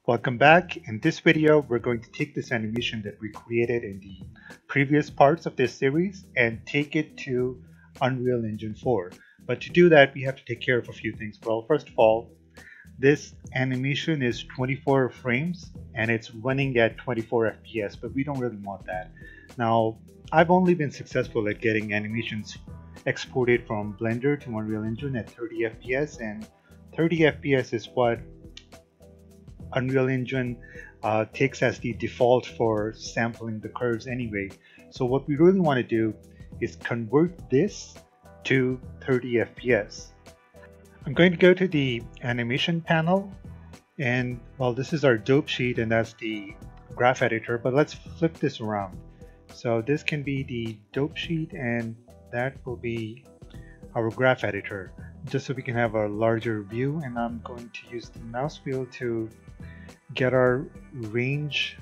Welcome back. In this video, we're going to take this animation that we created in the previous parts of this series and take it to Unreal Engine 4. But to do that, we have to take care of a few things. Well, first of all, this animation is 24 frames and it's running at 24 FPS, but we don't really want that. Now, I've only been successful at getting animations exported from Blender to Unreal Engine at 30 FPS, and 30 FPS is what Unreal Engine takes as the default for sampling the curves anyway. So what we really want to do is convert this to 30 FPS. I'm going to go to the animation panel, and well, this is our dope sheet and that's the graph editor, but let's flip this around. So this can be the dope sheet and that will be our graph editor, just so we can have a larger view. And I'm going to use the mouse wheel to get our range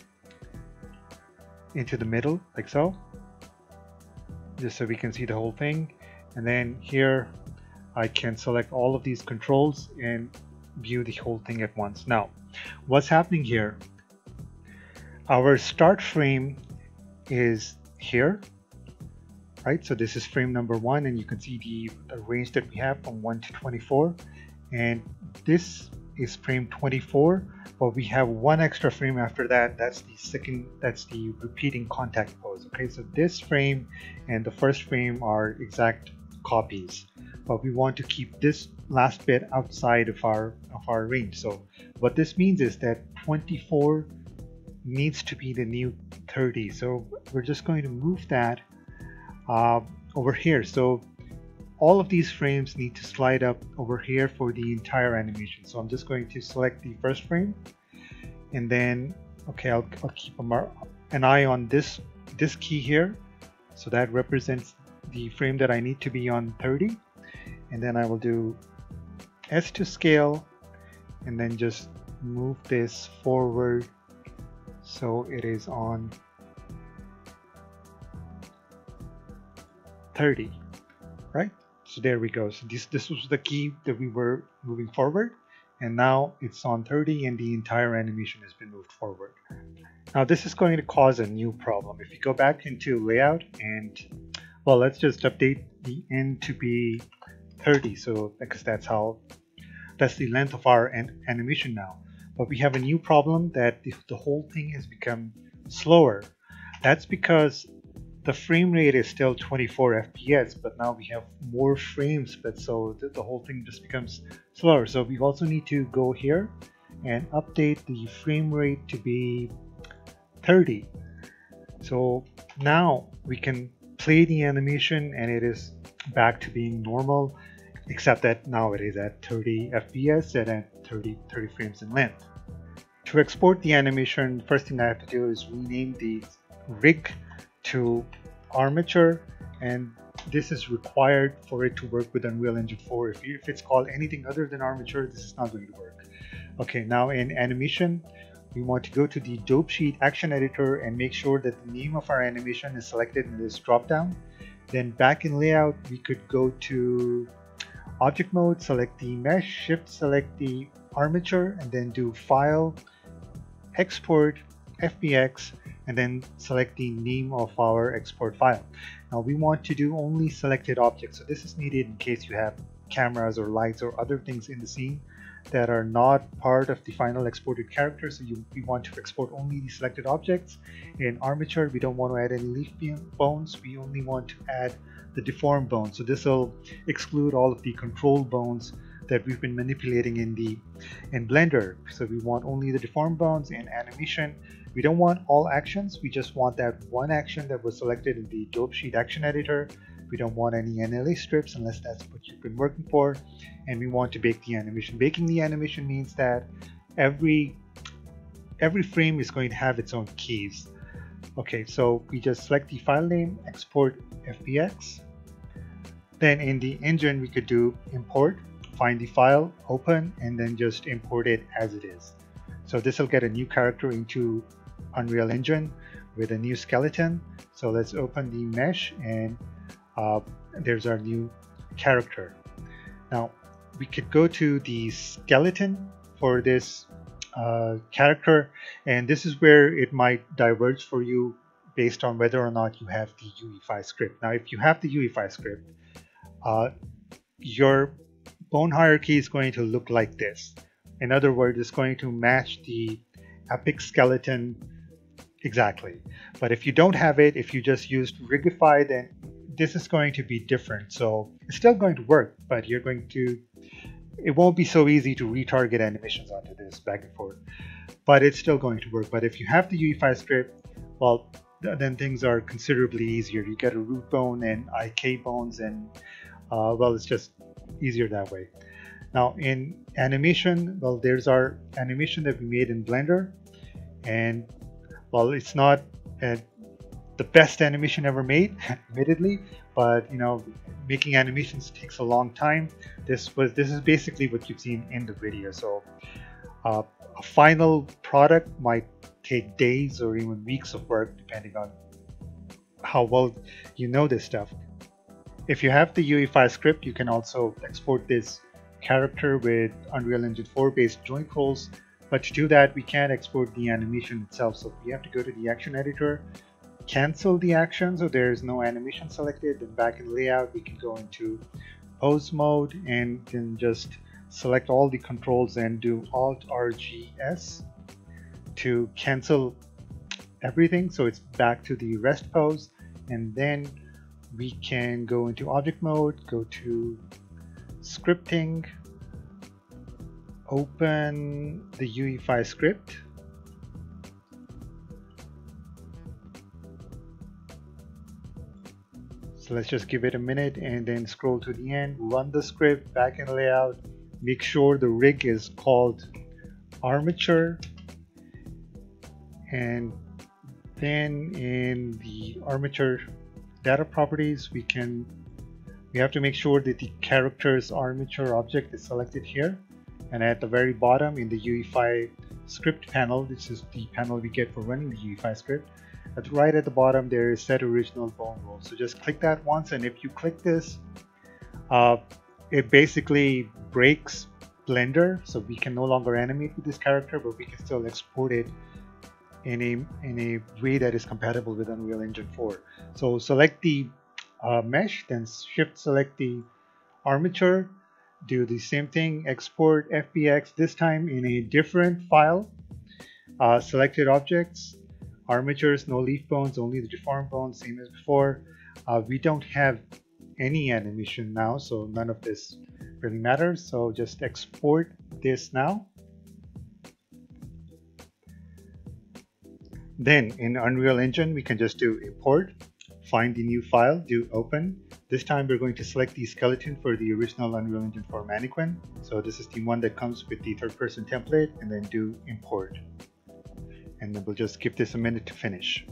into the middle, like so, just so we can see the whole thing. And then here I can select all of these controls and view the whole thing at once. Now, what's happening here? Our start frame is here, right? So this is frame number 1, and you can see the range that we have from 1 to 24, and this is frame 24, but we have one extra frame after that. That's the repeating contact pose. Okay, so this frame and the first frame are exact copies, but we want to keep this last bit outside of our range. So what this means is that 24 needs to be the new 30. So we're just going to move that over here. So all of these frames need to slide up over here for the entire animation. So I'm just going to select the first frame, and then okay, I'll keep an eye on this key here. So that represents the frame that I need to be on 30, and then I will do S to scale and then just move this forward so it is on 30, right? So there we go. So this was the key that we were moving forward, and now it's on 30 and the entire animation has been moved forward. Now this is going to cause a new problem. If you go back into layout and well, let's just update the end to be 30, so because that's the length of our animation now. But we have a new problem that the whole thing has become slower. That's because the frame rate is still 24 FPS, but now we have more frames, but so the whole thing just becomes slower. So we also need to go here and update the frame rate to be 30. So now we can play the animation and it is back to being normal, except that now it is at 30 FPS and at 30 frames in length. To export the animation, the first thing I have to do is rename the rig to Armature, and this is required for it to work with Unreal Engine 4. If it's called anything other than Armature, this is not going to work. Okay, now in animation, we want to go to the dope sheet action editor and make sure that the name of our animation is selected in this drop down. Then back in layout, we could go to object mode, select the mesh, shift select the armature, and then do file, export, FBX, and then select the name of our export file. Now we want to do only selected objects, so this is needed in case you have cameras or lights or other things in the scene that are not part of the final exported character. So we want to export only the selected objects. In Armature, we don't want to add any leaf bones, we only want to add the deformed bones. So this will exclude all of the control bones that we've been manipulating in Blender. So we want only the deformed bones. In animation, we don't want all actions, we just want that one action that was selected in the dope sheet action editor. We don't want any NLA strips unless that's what you've been working for, and we want to bake the animation. Baking the animation means that every frame is going to have its own keys. Okay, so we just select the file name, export FBX. Then in the engine, we could do import, find the file, open, and then just import it as it is. So this will get a new character into Unreal Engine with a new skeleton. So let's open the mesh, and there's our new character. Now we could go to the skeleton for this character, and this is where it might diverge for you based on whether or not you have the Uefy script. Now, if you have the Uefy script, your bone hierarchy is going to look like this. In other words, it's going to match the epic skeleton exactly. But if you don't have it, if you just used Rigify, then this is going to be different. So it's still going to work, but it won't be so easy to retarget animations onto this back and forth. But it's still going to work. But if you have the Uefy script, well, then things are considerably easier. You get a root bone and IK bones, and well, it's just easier that way. Now in animation, well, there's our animation that we made in Blender, and well, it's not the best animation ever made, admittedly, but you know, making animations takes a long time. This is basically what you've seen in the video. So a final product might take days or even weeks of work, depending on how well you know this stuff. If you have the Uefy script, you can also export this character with Unreal Engine 4 based joint roles, but to do that we can't export the animation itself, so we have to go to the action editor, cancel the action so there is no animation selected. Then back in layout we can go into pose mode and then just select all the controls and do Alt RGS to cancel everything, so it's back to the rest pose. And then we can go into object mode, go to scripting, open the Uefy script, so let's just give it a minute and then scroll to the end, run the script, back in layout, make sure the rig is called Armature, and then in the Armature data properties we have to make sure that the character's armature object is selected here, and at the very bottom in the Uefy script panel, this is the panel we get for running the Uefy script, right at the bottom there is set original bone role. So just click that once, and if you click this, it basically breaks Blender, so we can no longer animate with this character, but we can still export it in a way that is compatible with Unreal Engine 4. So select the mesh, then shift select the armature, do the same thing, export FBX, this time in a different file, selected objects, armatures, no leaf bones, only the deformed bones, same as before. We don't have any animation now, so none of this really matters, so just export this now. Then in Unreal Engine we can just do import, find the new file, do open. This time we're going to select the skeleton for the original Unreal Engine 4 mannequin, so this is the one that comes with the third-person template, and then do import, and then we'll just give this a minute to finish.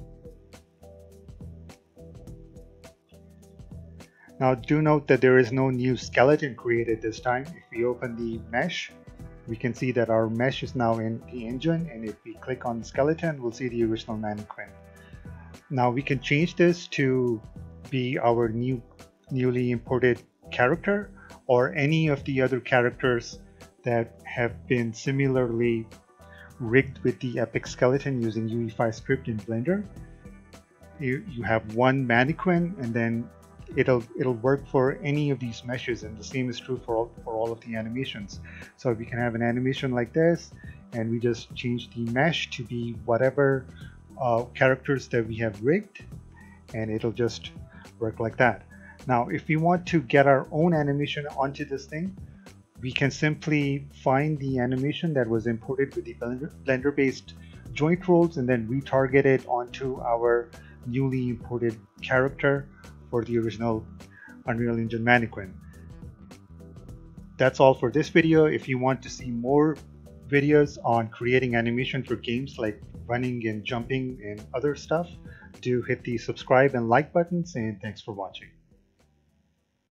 Now do note that there is no new skeleton created this time. If we open the mesh, we can see that our mesh is now in the engine, and if we click on the skeleton, we'll see the original mannequin. Now we can change this to be our newly imported character, or any of the other characters that have been similarly rigged with the epic skeleton using Uefy script in Blender. You have one mannequin, and then it'll work for any of these meshes, and the same is true for all of the animations. So we can have an animation like this, and we just change the mesh to be whatever characters that we have rigged, and it'll just work like that. Now if we want to get our own animation onto this thing, we can simply find the animation that was imported with the Blender based joint roles and then retarget it onto our newly imported character for the original Unreal Engine mannequin. That's all for this video. If you want to see more videos on creating animation for games like running and jumping and other stuff, do hit the subscribe and like buttons, and thanks for watching.